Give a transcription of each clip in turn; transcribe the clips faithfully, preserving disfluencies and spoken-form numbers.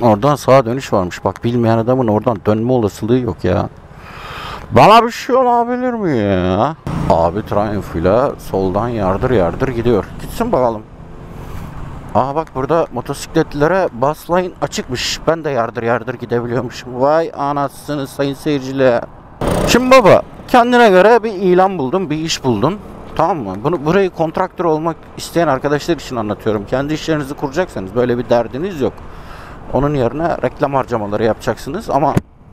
oradan sağa dönüş varmış. Bak bilmeyen adamın oradan dönme olasılığı yok ya. Bana bir şey olabilir mi ya? Abi Triumph'uyla soldan yardır yardır gidiyor. Gitsin bakalım. Aha bak burada motosikletlere bus lane açıkmış. Ben de yardır yardır gidebiliyormuşum. Vay anasını sayın seyirciler. Şimdi baba kendine göre bir ilan buldun, bir iş buldun. Tamam mı? Bunu burayı kontraktör olmak isteyen arkadaşlar için anlatıyorum. Kendi işlerinizi kuracaksanız böyle bir derdiniz yok. Onun yerine reklam harcamaları yapacaksınız ama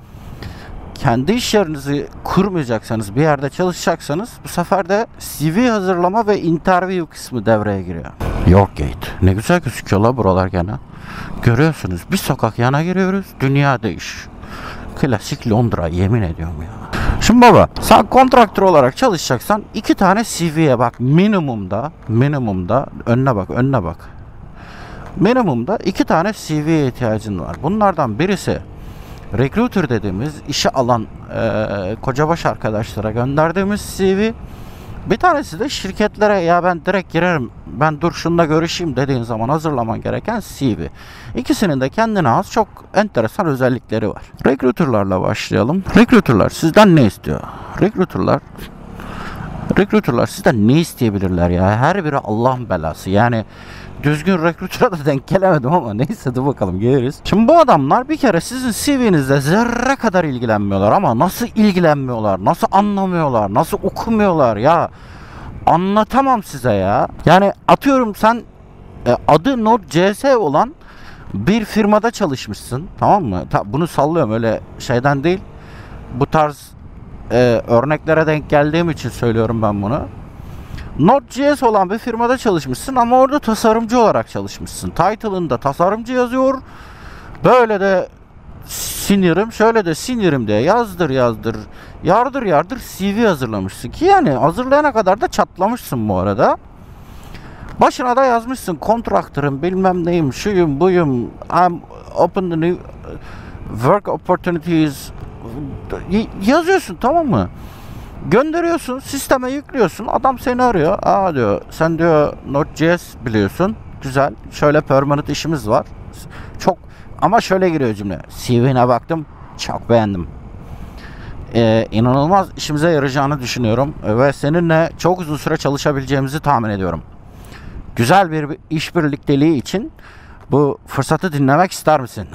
kendi işlerinizi kurmayacaksanız, bir yerde çalışacaksanız bu sefer de C V hazırlama ve interview kısmı devreye giriyor. Yorkgate. Ne güzel gözüküyor la buralar gene. Görüyorsunuz bir sokak yana giriyoruz. Dünya değiş. Klasik Londra yemin ediyorum ya. Şimdi baba sen kontraktör olarak çalışacaksan iki tane C V'ye bak minimumda. Minimumda önüne bak önüne bak. Minimumda iki tane C V'ye ihtiyacın var. Bunlardan birisi recruiter dediğimiz işe alan e, kocabaş arkadaşlara gönderdiğimiz C V. Bir tanesi de şirketlere ya ben direkt girerim, ben dur şununla görüşeyim dediğin zaman hazırlaman gereken C V. İkisinin de kendine has çok enteresan özellikleri var. Recruiter'larla başlayalım. Recruiter'lar sizden ne istiyor? Recruiter'lar Recruiter'lar sizden ne isteyebilirler ya? Her biri Allah'ın belası. Yani düzgün recruiter'a da denk gelemedim ama neyse dur bakalım geliriz. Şimdi bu adamlar bir kere sizin C V'nizle zerre kadar ilgilenmiyorlar ama nasıl ilgilenmiyorlar, nasıl anlamıyorlar, nasıl okumuyorlar ya anlatamam size ya. Yani atıyorum sen e, adı Node.js olan bir firmada çalışmışsın, tamam mı? Ta, bunu sallıyorum öyle şeyden değil. Bu tarz e, örneklere denk geldiğim için söylüyorum ben bunu. Node.js olan bir firmada çalışmışsın ama orada tasarımcı olarak çalışmışsın. Title'ında tasarımcı yazıyor. Böyle de senior'ım, şöyle de senior'ım diye yazdır yazdır, yardır yardır C V hazırlamışsın ki yani hazırlayana kadar da çatlamışsın bu arada. Başına da yazmışsın kontraktörüm bilmem neyim, şuyum buyum, I'm open the new work opportunities yazıyorsun, tamam mı? Gönderiyorsun, sisteme yüklüyorsun, adam seni arıyor. Aa diyor, sen diyor Node.js biliyorsun, güzel, şöyle permanent işimiz var. Çok ama şöyle giriyor cümle. C V'ne baktım, çok beğendim. Ee, inanılmaz işimize yarayacağını düşünüyorum ve seninle çok uzun süre çalışabileceğimizi tahmin ediyorum. Güzel bir iş birlikteliği için bu fırsatı dinlemek ister misin?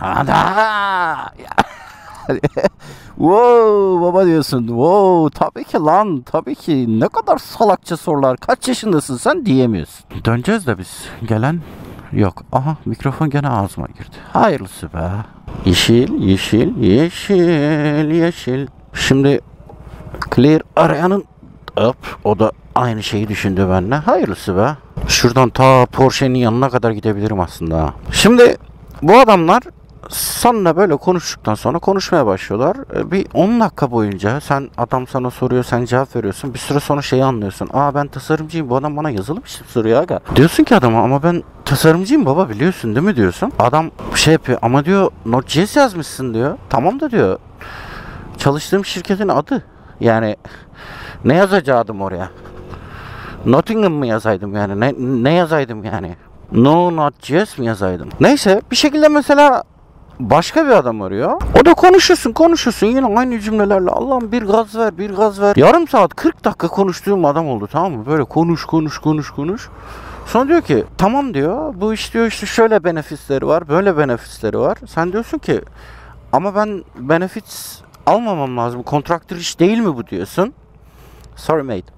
Wow baba diyorsun. Wow tabii ki lan, tabii ki. Ne kadar salakça sorular. Kaç yaşındasın sen diyemiyorsun. Döneceğiz de biz. Gelen yok. Aha mikrofon gene ağzıma girdi. Hayırlısı be. Yeşil, yeşil, yeşil, yeşil. Şimdi Clear arayanın hop, o da aynı şeyi düşündü benimle. Hayırlısı be. Şuradan ta Porsche'nin yanına kadar gidebilirim aslında. Şimdi bu adamlar seninle böyle konuştuktan sonra konuşmaya başlıyorlar. Bir on dakika boyunca sen, adam sana soruyor, sen cevap veriyorsun. Bir süre sonra şeyi anlıyorsun. Aa ben tasarımcıyım, bu adam bana yazılı bir şey soruyor aga. Diyorsun ki adama ama ben tasarımcıyım baba biliyorsun değil mi diyorsun. Adam şey yapıyor ama diyor Node.js yazmışsın diyor. Tamam da diyor çalıştığım şirketin adı. Yani ne yazacaktım oraya? Nottingham mı yazaydım yani? Ne, ne yazaydım yani? No Node.js mi yazaydım? Neyse bir şekilde mesela başka bir adam arıyor. O da konuşuyorsun konuşuyorsun yine aynı cümlelerle. Allah'ım bir gaz ver bir gaz ver. Yarım saat kırk dakika konuştuğum adam oldu, tamam mı? Böyle konuş konuş konuş konuş. Sonra diyor ki tamam diyor, bu iş diyor işte şöyle benefitleri var, böyle benefitleri var. Sen diyorsun ki ama ben benefits almamam lazım. Kontraktör iş değil mi bu diyorsun. Sorry mate.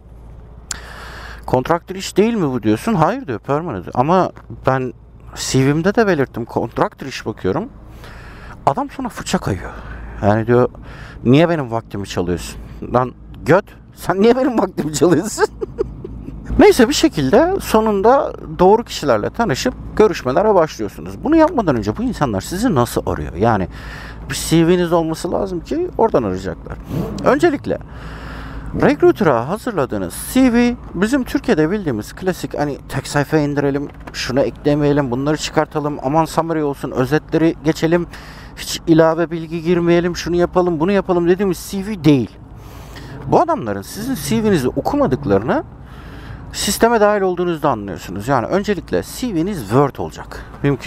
Kontraktör iş değil mi bu diyorsun. Hayır diyor, permanent. Ama ben C V'mde de belirttim, kontraktör iş bakıyorum. Adam sana fırça kayıyor. Yani diyor niye benim vaktimi çalıyorsun? Lan göt, sen niye benim vaktimi çalıyorsun? Neyse bir şekilde sonunda doğru kişilerle tanışıp görüşmelere başlıyorsunuz. Bunu yapmadan önce bu insanlar sizi nasıl arıyor? Yani bir C V'niz olması lazım ki oradan arayacaklar. Öncelikle Recruiter'a hazırladığınız C V bizim Türkiye'de bildiğimiz klasik hani tek sayfa indirelim, şunu eklemeyelim, bunları çıkartalım, aman summary olsun, özetleri geçelim, hiç ilave bilgi girmeyelim, şunu yapalım, bunu yapalım dediğimiz C V değil. Bu adamların sizin C V'nizi okumadıklarını sisteme dahil olduğunuzda anlıyorsunuz. Yani öncelikle C V'niz Word olacak mümkünse.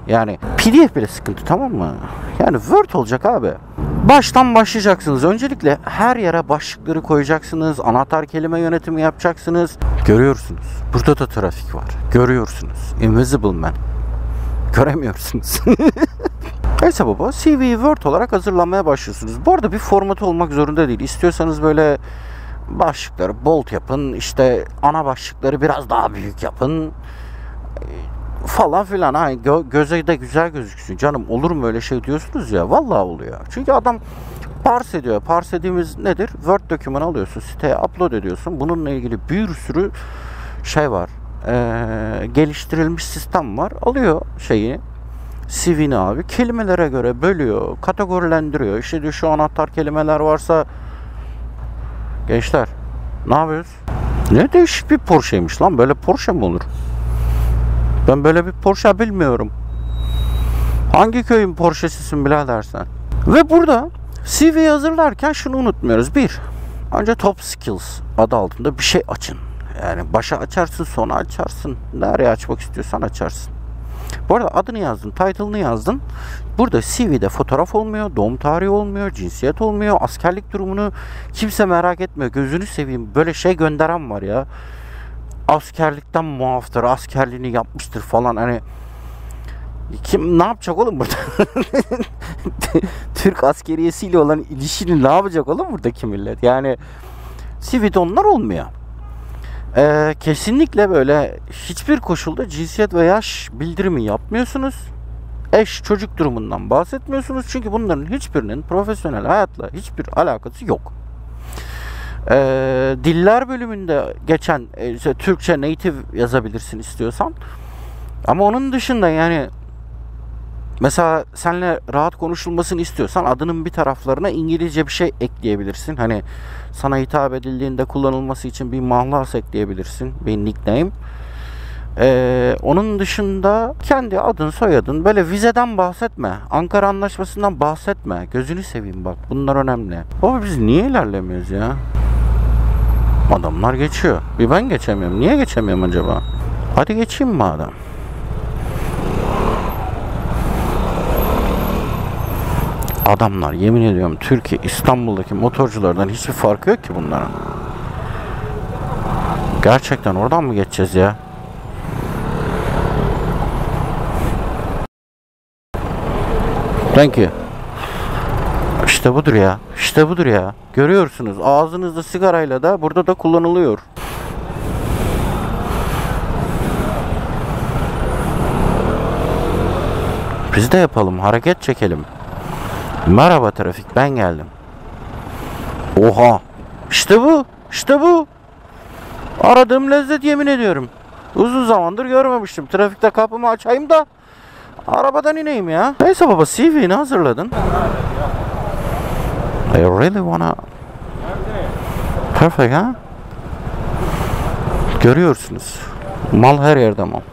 Yani P D F bile sıkıntı, tamam mı? Yani Word olacak abi. Baştan başlayacaksınız. Öncelikle her yere başlıkları koyacaksınız. Anahtar kelime yönetimi yapacaksınız. Görüyorsunuz. Burada da trafik var. Görüyorsunuz. Invisible Man. Göremiyorsunuz. Neyse baba, C V'yi Word olarak hazırlamaya başlıyorsunuz. Bu arada bir formatı olmak zorunda değil. İstiyorsanız böyle başlıkları bold yapın. İşte ana başlıkları biraz daha büyük yapın. Falan filan. Ha, gö- göze de güzel gözüksün. Canım olur mu öyle şey diyorsunuz ya. Vallahi oluyor. Çünkü adam parse ediyor. Parse dediğimiz nedir? Word dokümanı alıyorsun. Siteye upload ediyorsun. Bununla ilgili bir sürü şey var. Ee, geliştirilmiş sistem var. Alıyor şeyi. C V'ni abi. Kelimelere göre bölüyor. Kategorilendiriyor. İşte diyor şu anahtar kelimeler varsa gençler ne yapıyoruz? Ne değişik bir Porsche'ymiş lan. Böyle Porsche mi olur? Ben böyle bir Porsche bilmiyorum. Hangi köyün Porsche'sisin birader sen? Ve burada C V'yi hazırlarken şunu unutmuyoruz. Bir, önce Top Skills adı altında bir şey açın. Yani başa açarsın, sona açarsın. Nereye açmak istiyorsan açarsın. Bu arada adını yazdın, title'ını yazdın. Burada C V'de fotoğraf olmuyor, doğum tarihi olmuyor, cinsiyet olmuyor, askerlik durumunu kimse merak etmiyor. Gözünü seveyim, böyle şey gönderen var ya. Askerlikten muaftır, askerliğini yapmıştır falan, hani kim ne yapacak oğlum burada? Türk askeriyesiyle olan ilişkini ne yapacak oğlum buradaki millet? Yani C V'de onlar olmuyor. Ee, kesinlikle böyle hiçbir koşulda cinsiyet ve yaş bildirimi yapmıyorsunuz. Eş çocuk durumundan bahsetmiyorsunuz. Çünkü bunların hiçbirinin profesyonel hayatla hiçbir alakası yok. Ee, diller bölümünde geçen e, işte Türkçe native yazabilirsin istiyorsan. Ama onun dışında yani mesela seninle rahat konuşulmasını istiyorsan adının bir taraflarına İngilizce bir şey ekleyebilirsin. Hani sana hitap edildiğinde kullanılması için bir mahlas ekleyebilirsin. Bir nickname. Ee, onun dışında kendi adın, soyadın, böyle vizeden bahsetme. Ankara Anlaşması'ndan bahsetme. Gözünü seveyim bak. Bunlar önemli. Baba biz niye ilerlemiyoruz ya? Adamlar geçiyor. Bir ben geçemiyorum. Niye geçemiyorum acaba? Hadi geçeyim madem. Adamlar yemin ediyorum Türkiye, İstanbul'daki motorculardan hiçbir farkı yok ki bunların. Gerçekten oradan mı geçeceğiz ya? Thank you. İşte budur ya. İşte budur ya. Görüyorsunuz ağzınızda sigarayla da burada da kullanılıyor. Biz de yapalım. Hareket çekelim. Merhaba trafik, ben geldim. Oha. İşte bu. İşte bu. Aradığım lezzet, yemin ediyorum. Uzun zamandır görmemiştim. Trafikte kapımı açayım da arabadan ineyim ya. Neyse baba, C V'ni hazırladın. I really wanna... Perfect ha? Görüyorsunuz. Mal her yerde mal.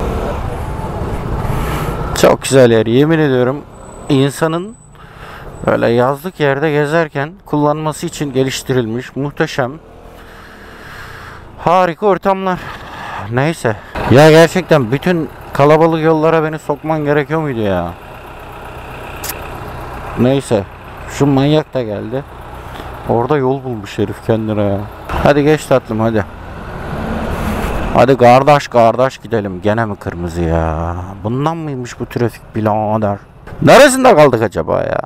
Çok güzel yer, yemin ediyorum. İnsanın böyle yazlık yerde gezerken kullanması için geliştirilmiş muhteşem, harika ortamlar. Neyse. Ya gerçekten bütün kalabalık yollara beni sokman gerekiyor muydu ya? Neyse. Şu manyak da geldi. Orada yol bulmuş herif kendine ya. Hadi geç tatlım hadi. Hadi kardeş kardeş gidelim. Gene mi kırmızı ya? Bundan mıymış bu trafik birader? Neresinde kaldık acaba ya?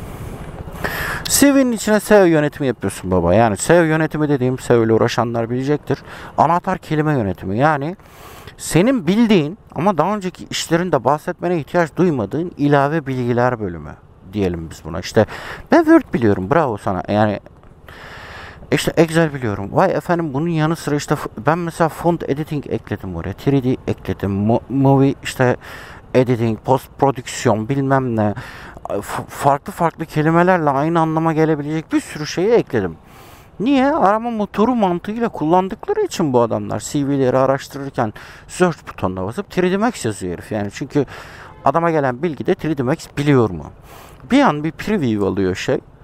C V'nin içine S E O yönetimi yapıyorsun baba. Yani S E O yönetimi dediğim, S E O ile uğraşanlar bilecektir. Anahtar kelime yönetimi. Yani senin bildiğin ama daha önceki işlerinde bahsetmene ihtiyaç duymadığın ilave bilgiler bölümü diyelim biz buna. İşte ben Word biliyorum, bravo sana. Yani işte Excel biliyorum. Vay efendim, bunun yanı sıra işte ben mesela font editing ekledim oraya. üç D ekledim. Mo movie işte editing, post prodüksiyon bilmem ne. F farklı farklı kelimelerle aynı anlama gelebilecek bir sürü şeyi ekledim. Niye? Arama motoru mantığıyla kullandıkları için bu adamlar C V'leri araştırırken search butonuna basıp üç D Max yazıyor herif. Yani çünkü adama gelen bilgi de üç D Max biliyor mu? Bir an bir preview alıyor şey.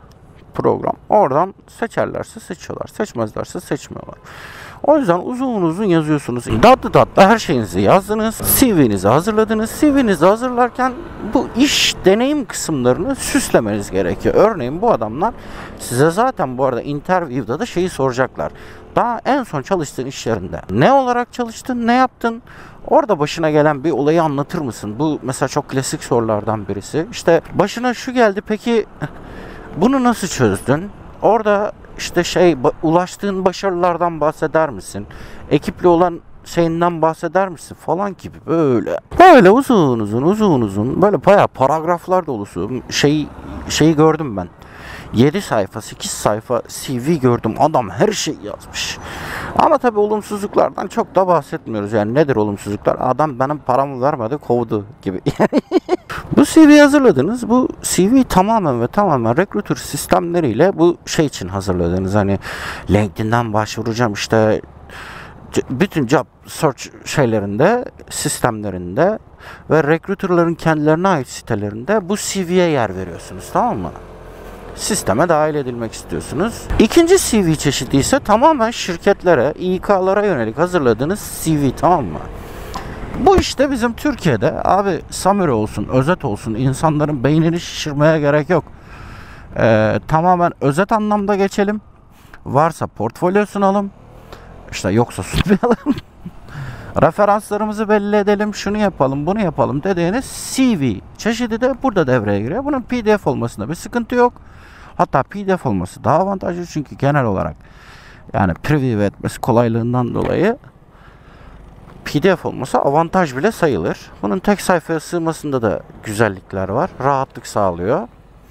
program. Oradan seçerlerse seçiyorlar. Seçmezlerse seçmiyorlar. O yüzden uzun uzun yazıyorsunuz. Tatlı tatlı her şeyinizi yazdınız. C V'nizi hazırladınız. C V'nizi hazırlarken bu iş deneyim kısımlarını süslemeniz gerekiyor. Örneğin bu adamlar size zaten bu arada interview'da da şeyi soracaklar. Daha en son çalıştığın iş yerinde ne olarak çalıştın, ne yaptın? Orada başına gelen bir olayı anlatır mısın? Bu mesela çok klasik sorulardan birisi. İşte başına şu geldi, peki bunu nasıl çözdün? Orada işte şey, ulaştığın başarılardan bahseder misin? Ekiple olan şeyinden bahseder misin falan gibi, böyle. Böyle uzun uzun uzun uzun böyle bayağı paragraflar dolusu şey şeyi gördüm ben. yedi sayfa sekiz sayfa C V gördüm. Adam her şeyi yazmış. Ama tabii olumsuzluklardan çok da bahsetmiyoruz. Yani nedir olumsuzluklar? Adam benim paramı vermedi, kovdu gibi. Bu C V hazırladınız. Bu C V tamamen ve tamamen recruiter sistemleriyle bu şey için hazırladınız. Hani LinkedIn'den başvuracağım işte, bütün job search şeylerinde, sistemlerinde ve recruiterların kendilerine ait sitelerinde bu C V'ye yer veriyorsunuz, tamam mı? Sisteme dahil edilmek istiyorsunuz. İkinci C V çeşidi ise tamamen şirketlere, İK'lara yönelik hazırladığınız C V, tamam mı? Bu işte bizim Türkiye'de abi summary olsun, özet olsun, insanların beynini şişirmeye gerek yok. Ee, tamamen özet anlamda geçelim. Varsa portfolyo sunalım. İşte yoksa sunmayalım. Referanslarımızı belli edelim, şunu yapalım, bunu yapalım dediğiniz C V çeşidi de burada devreye giriyor. Bunun P D F olmasında bir sıkıntı yok. Hatta P D F olması daha avantajlı, çünkü genel olarak yani preview etmesi kolaylığından dolayı P D F olması avantaj bile sayılır. Bunun tek sayfaya sığmasında da güzellikler var. Rahatlık sağlıyor.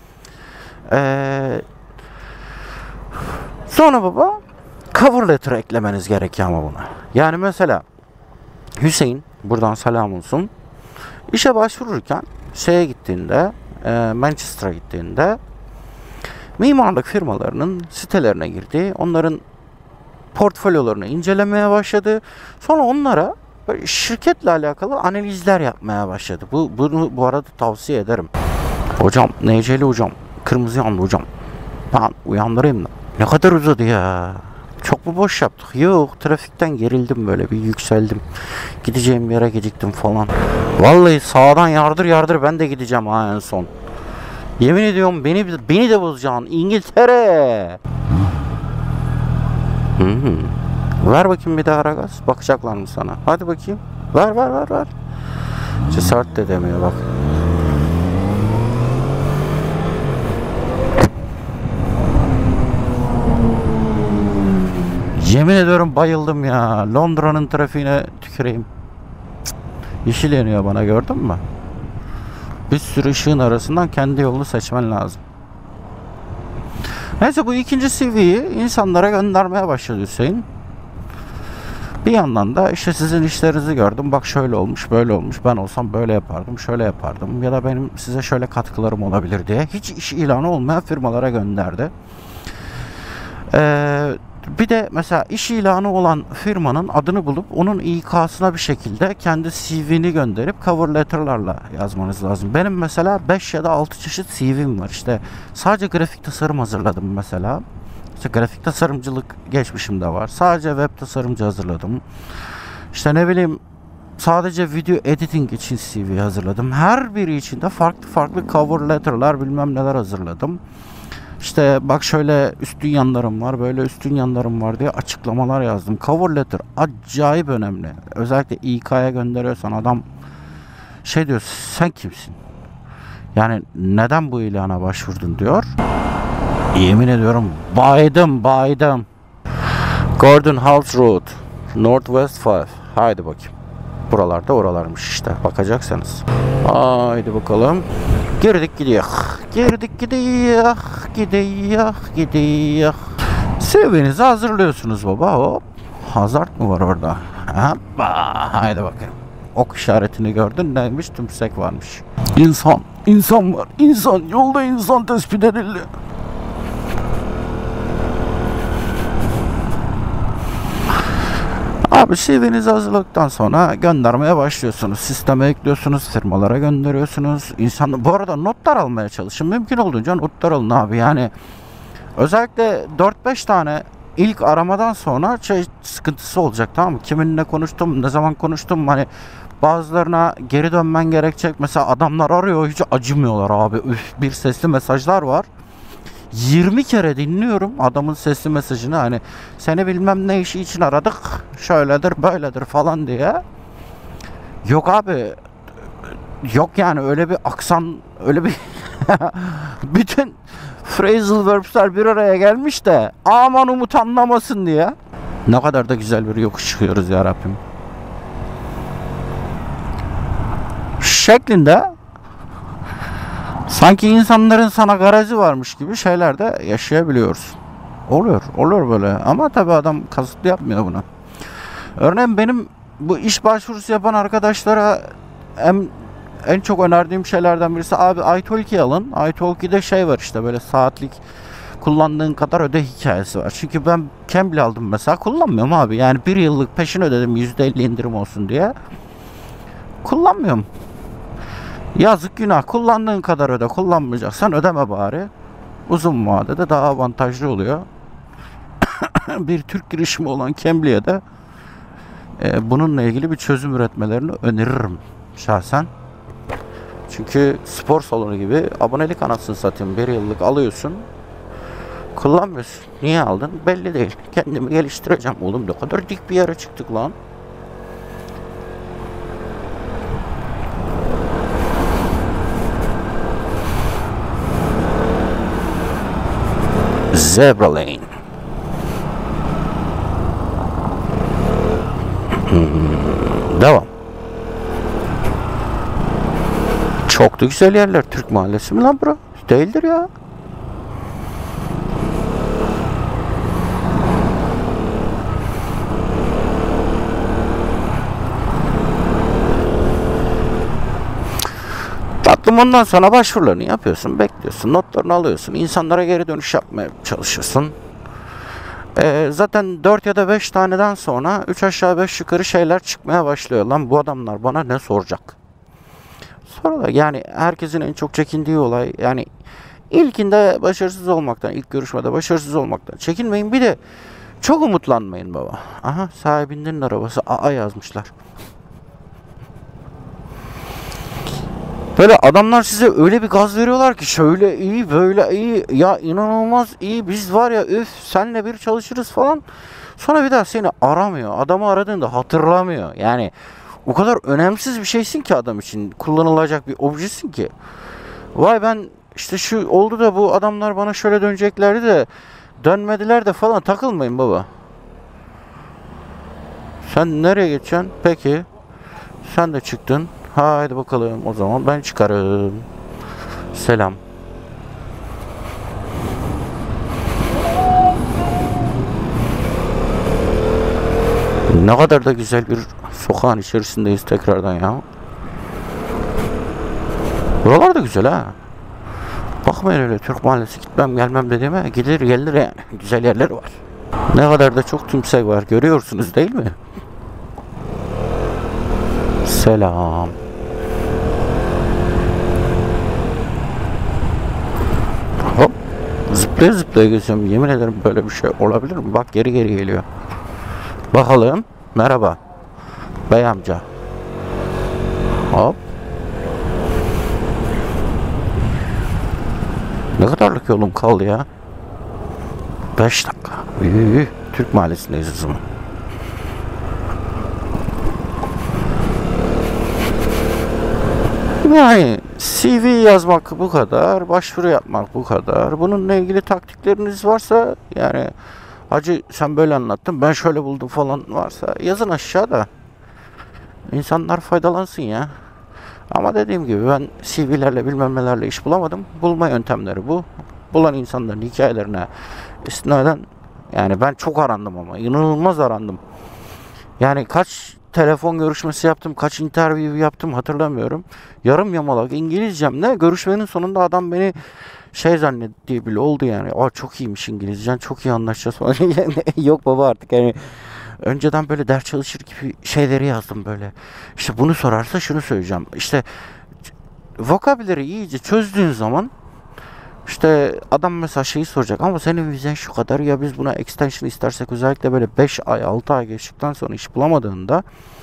Ee, sonra baba cover letter eklemeniz gerekiyor ama buna. Yani mesela Hüseyin, buradan selam olsun, işe başvururken şeye gittiğinde, e, Manchester'a gittiğinde mimarlık firmalarının sitelerine girdi. Onların portfolyolarını incelemeye başladı. Sonra onlara böyle şirketle alakalı analizler yapmaya başladı. Bu bunu bu arada tavsiye ederim. Hocam, Neceli hocam, kırmızı yandı hocam. Ben uyandırayım da. Ne kadar uzadı ya. Çok mu boş yaptık? Yok, trafikten gerildim, böyle bir yükseldim. Gideceğim yere geciktim falan. Vallahi sağdan yardır yardır ben de gideceğim ha en son. Yemin ediyorum beni beni de bozacaksın İngiltere. Hı hı. Ver bakayım bir daha ara gaz. Bakacaklar mı sana? Hadi bakayım. Ver ver ver ver. Cesaret de demiyor bak. Yemin ediyorum bayıldım ya. Londra'nın trafiğine tüküreyim. Cık. Yeşil yanıyor bana, gördün mü? Bir sürü ışığın arasından kendi yolunu seçmen lazım. Neyse, bu ikinci C V'yi insanlara göndermeye başladı Hüseyin. Bir yandan da işte sizin işlerinizi gördüm. Bak şöyle olmuş, böyle olmuş. Ben olsam böyle yapardım, şöyle yapardım. Ya da benim size şöyle katkılarım olabilir diye. Hiç iş ilanı olmayan firmalara gönderdi. Eee... Bir de mesela iş ilanı olan firmanın adını bulup onun İK'sına bir şekilde kendi C V'ni gönderip cover letter'larla yazmanız lazım. Benim mesela beş ya da altı çeşit C V'm var. İşte sadece grafik tasarım hazırladım mesela. İşte grafik tasarımcılık geçmişim de var. Sadece web tasarımcı hazırladım. İşte ne bileyim, sadece video editing için C V hazırladım. Her biri için de farklı farklı cover letter'lar, bilmem neler hazırladım. İşte bak şöyle üstün yanlarım var, böyle üstün yanlarım var diye açıklamalar yazdım. Cover letter acayip önemli. Özellikle İK'ya gönderiyorsan adam şey diyor, sen kimsin? Yani neden bu ilana başvurdun diyor. Yemin ediyorum baydım baydım. Gordon House Road, Northwest beş. Haydi bakayım. Buralarda oralarmış işte, bakacaksanız. Haydi bakalım. Girdik gidiyor. Girdik gidiyor. Gidiyor. Gidiyor. C V'nizi hazırlıyorsunuz baba. Hop. Hazard mı var orada? Hoppa. Haydi bakayım. Ok işaretini gördün, neymiş? Tümsek varmış. İnsan. İnsan var. İnsan. Yolda insan tespit edildi. Abi C V'nizi hazırladıktan sonra göndermeye başlıyorsunuz. Sisteme ekliyorsunuz, firmalara gönderiyorsunuz. İnsan, bu arada notlar almaya çalışın. Mümkün olduğunca notlar alın abi. Yani Özellikle dört beş tane ilk aramadan sonra şey sıkıntısı olacak, tamam mı? Kiminle konuştum, ne zaman konuştum, hani bazılarına geri dönmen gerekecek. Mesela adamlar arıyor, hiç acımıyorlar abi. Üf, bir sesli mesajlar var. yirmi kere dinliyorum adamın sesli mesajını, hani seni bilmem ne işi için aradık, şöyledir böyledir falan diye. Yok abi, yok yani öyle bir aksan, öyle bir bütün phrasal verbs'ler bir araya gelmiş de aman Umut anlamasın diye. Ne kadar da güzel bir yokuş çıkıyoruz ya Rabbim. Şeklinde sanki insanların sana garezi varmış gibi şeyler de yaşayabiliyoruz. Oluyor, oluyor böyle. Ama tabii adam kasıtlı yapmıyor bunu. Örneğin benim bu iş başvurusu yapan arkadaşlara en, en çok önerdiğim şeylerden birisi, abi iTalki alın. iTalki'de şey var işte, böyle saatlik kullandığın kadar öde hikayesi var. Çünkü ben Cambly aldım mesela, kullanmıyorum abi. Yani bir yıllık peşin ödedim yüzde elli indirim olsun diye. Kullanmıyorum. Yazık günah, kullandığın kadar öde, kullanmayacaksan ödeme bari. Uzun vadede daha avantajlı oluyor. Bir Türk girişimi olan Cambly'e de e, bununla ilgili bir çözüm üretmelerini öneririm şahsen. Çünkü spor salonu gibi abonelik anasını satayım, bir yıllık alıyorsun, kullanmıyorsun. Niye aldın? Belli değil. Kendimi geliştireceğim. Oğlum ne kadar dik bir yere çıktık lan. Zebra Lane. Hmm, devam. Çok da güzel yerler. Türk mahallesi mi lan bura? Değildir ya. Tatlım, ondan sonra başvurularını yapıyorsun, bekliyorsun, notlarını alıyorsun, insanlara geri dönüş yapmaya çalışıyorsun. Ee, zaten dört ya da beş taneden sonra üç aşağı beş yukarı şeyler çıkmaya başlıyor. Lan bu adamlar bana ne soracak? Sonra da yani herkesin en çok çekindiği olay, yani ilkinde başarısız olmaktan, ilk görüşmede başarısız olmaktan çekinmeyin. Bir de çok umutlanmayın baba. Aha, sahibinin arabası A A yazmışlar. Böyle adamlar size öyle bir gaz veriyorlar ki, şöyle iyi, böyle iyi, ya inanılmaz iyi, biz var ya üf senle bir çalışırız falan. Sonra bir daha seni aramıyor. Adamı aradığında hatırlamıyor. Yani o kadar önemsiz bir şeysin ki adam için, kullanılacak bir objesin ki. Vay ben işte şu oldu da bu adamlar bana şöyle döneceklerdi de dönmediler de falan, takılmayın baba. Sen nereye geçeceksin? Peki. Sen de çıktın. Haydi bakalım o zaman ben çıkarım. Selam. Ne kadar da güzel bir sokağın içerisindeyiz tekrardan ya. Buralar da güzel ha. Bakmayın öyle Türk mahallesi gitmem gelmem dediğime, gidilir gelir yani. Güzel yerler var. Ne kadar da çok tümsek var, görüyorsunuz değil mi? Selam. Hop. Zıplaya zıplaya geçiyorum. Yemin ederim böyle bir şey olabilir mi? Bak geri geri geliyor. Bakalım. Merhaba. Bey amca. Hop. Ne kadarlık yolum kaldı ya? beş dakika. Üy, Türk mahallesindeyiz o zaman. Yani C V yazmak bu kadar, başvuru yapmak bu kadar. Bununla ilgili taktikleriniz varsa, yani hacı sen böyle anlattın, ben şöyle buldum falan varsa yazın aşağıda. İnsanlar faydalansın ya. Ama dediğim gibi ben C V'lerle bilmem nelerle iş bulamadım. Bulma yöntemleri bu. Bulan insanların hikayelerine istinaden, yani ben çok arandım ama inanılmaz arandım. Yani kaç telefon görüşmesi yaptım, kaç interview yaptım hatırlamıyorum. Yarım yamalak İngilizcem ne? Görüşmenin sonunda adam beni şey zannettiği bile oldu yani. Aa çok iyiymiş İngilizcen, çok iyi anlaşacağız falan. Yok baba artık yani. Önceden böyle ders çalışır gibi şeyleri yazdım böyle. İşte bunu sorarsa şunu söyleyeceğim. İşte vocabulary iyice çözdüğün zaman İşte adam mesela şeyi soracak, ama senin vizen şu kadar ya, biz buna extension istersek özellikle böyle beş ay altı ay geçtikten sonra iş bulamadığında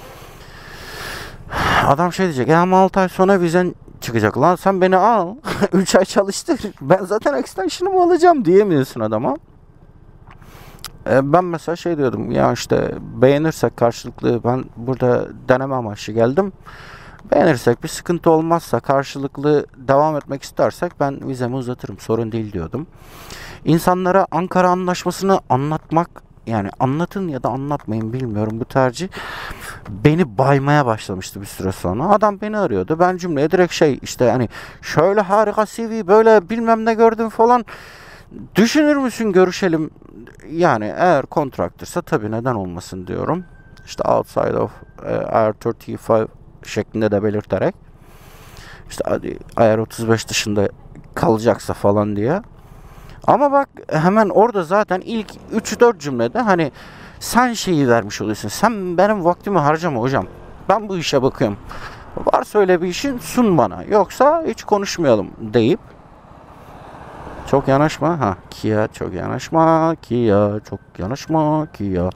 adam şey diyecek, e ama altı ay sonra vizen çıkacak, lan sen beni al üç ay çalıştır, ben zaten extension'ımı alacağım diyemiyorsun adama. E, ben mesela şey diyordum ya, işte beğenirsek karşılıklı, ben burada deneme amaçlı geldim. Beğenirsek, bir sıkıntı olmazsa, karşılıklı devam etmek istersek ben vizemi uzatırım, sorun değil diyordum. İnsanlara Ankara Anlaşması'nı anlatmak, yani anlatın ya da anlatmayın bilmiyorum, bu tercih beni baymaya başlamıştı bir süre sonra. Adam beni arıyordu, ben cümleye direkt şey işte hani şöyle harika C V, böyle bilmem ne gördüm falan, düşünür müsün, görüşelim. Yani eğer kontraktırsa tabii neden olmasın diyorum. İşte outside of uh, I R otuz beş şeklinde de belirterek, işte hadi I R otuz beş dışında kalacaksa falan diye. Ama bak, hemen orada zaten ilk üç dört cümlede hani sen şeyi vermiş oluyorsun. Sen benim vaktimi harcama hocam, ben bu işe bakıyorum. Varsa öyle bir işin, sun bana. Yoksa hiç konuşmayalım deyip, çok yanaşma ha Kia, çok yanaşma Kia, çok yanaşma Kia.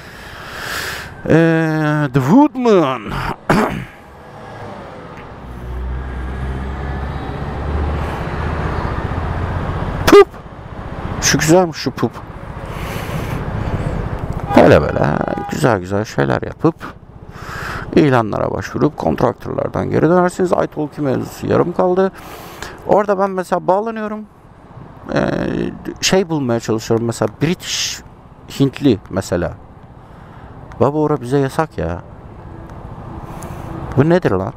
Ee, The Woodman. Pup. Şu güzelmiş şu pup. Böyle böyle güzel güzel şeyler yapıp ilanlara başvurup kontraktörlerden geri dönersiniz. iTalki mevzusu yarım kaldı. Orada ben mesela bağlanıyorum. Ee, şey bulmaya çalışıyorum mesela, British Hintli mesela. Baba ora bize yasak ya. Bu nedir lan?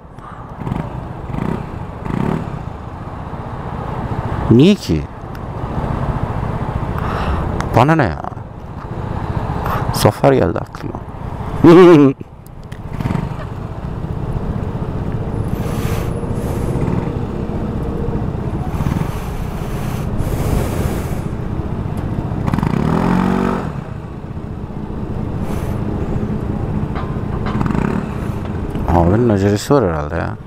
Niye ki? Bana ne ya? Zafer geldi aklıma. Abinin acelesi var herhalde ya.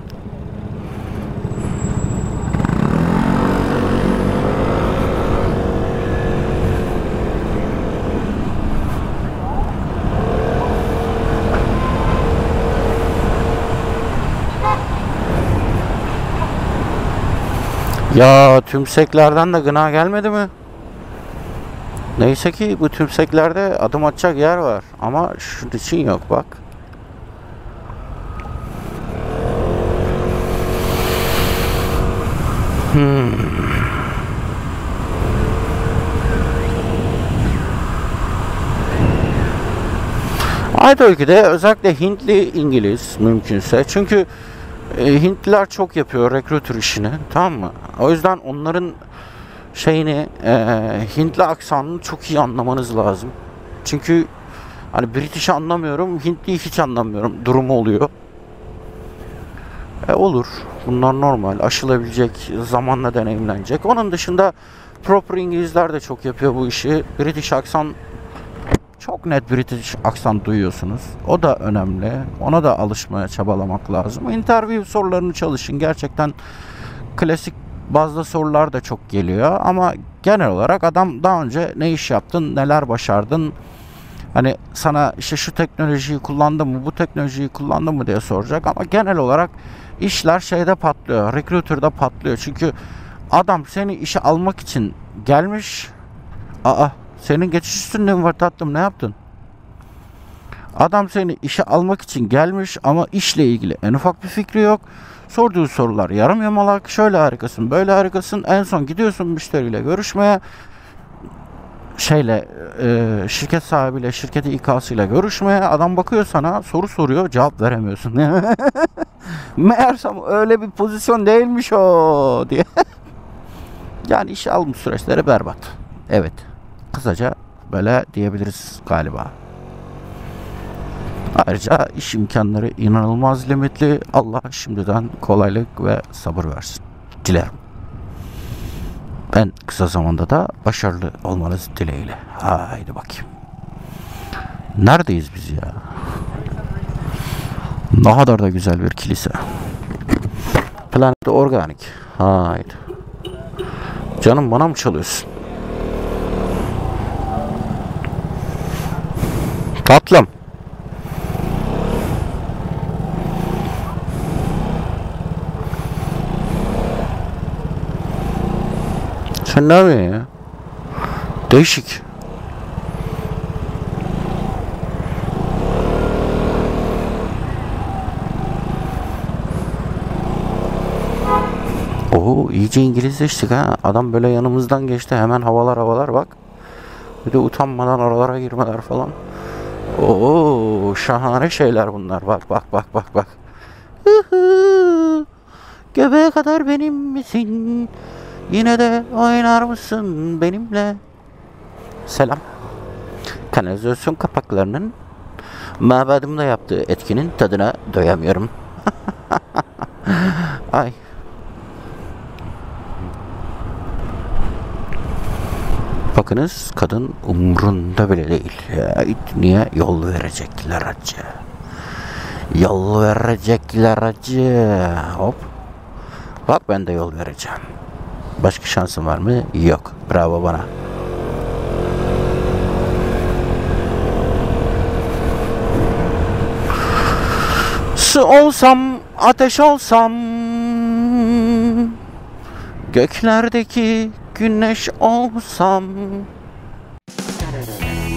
Ya tümseklerden de gına gelmedi mi? Neyse ki bu tümseklerde adım atacak yer var. Ama şunun için yok bak. Hmm. iTalki'de özellikle Hintli İngiliz mümkünse. Çünkü e, Hintliler çok yapıyor recruiter işini, tamam mı? O yüzden onların şeyini, e, Hintli aksanını çok iyi anlamanız lazım. Çünkü hani British'i anlamıyorum, Hintli'yi hiç anlamıyorum durumu oluyor. E, olur. Bunlar normal. Aşılabilecek, zamanla deneyimlenecek. Onun dışında proper İngilizler de çok yapıyor bu işi. British aksan, çok net British aksan duyuyorsunuz. O da önemli. Ona da alışmaya çabalamak lazım. Interview sorularını çalışın. Gerçekten klasik bazda sorular da çok geliyor. Ama genel olarak adam daha önce ne iş yaptın, neler başardın, hani sana işte şu teknolojiyi kullandın mı, bu teknolojiyi kullandın mı diye soracak. Ama genel olarak işler şeyde patlıyor, recruiter'da patlıyor. Çünkü adam seni işe almak için gelmiş. Aa, senin geçiş üstünlüğün var tatlım, ne yaptın? Adam seni işe almak için gelmiş ama işle ilgili en ufak bir fikri yok. Sorduğu sorular yarım yamalak, şöyle harikasın, böyle harikasın. En son gidiyorsun müşteriyle görüşmeye. Şeyle, e, şirket sahibiyle, şirketin İK'sıyla görüşmeye. Adam bakıyor sana, soru soruyor, cevap veremiyorsun. Meğersem öyle bir pozisyon değilmiş o diye. Yani işe alım süreçleri berbat. Evet. Kısaca böyle diyebiliriz galiba. Ayrıca iş imkanları inanılmaz limitli. Allah şimdiden kolaylık ve sabır versin. Dilerim. Ben kısa zamanda da başarılı olmanız dileğiyle. Haydi bakayım. Neredeyiz biz ya? Ne kadar da güzel bir kilise. Planet organik. Haydi. Canım bana mı çalıyorsun? Tatlım. Sen ne yapıyorsun ya? Değişik. Oo, iyice İngilizleştik ha. Adam böyle yanımızdan geçti. Hemen havalar havalar bak. Bir de utanmadan oralara girmeler falan. Oo, şahane şeyler bunlar. Bak bak bak bak bak. Hıhı. Göbeğe kadar benim misin? Yine de oynar mısın benimle? Selam. Kanalizasyon kapaklarının mabadımda yaptığı etkinin tadına doyamıyorum. Ay. Bakınız kadın umrunda bile değil. Ya, niye? Yol verecekler acı. Yol verecekler acı. Hop. Bak ben de yol vereceğim. Başka şansım var mı? Yok. Bravo bana. Su olsam, ateş olsam, göklerdeki güneş olsam.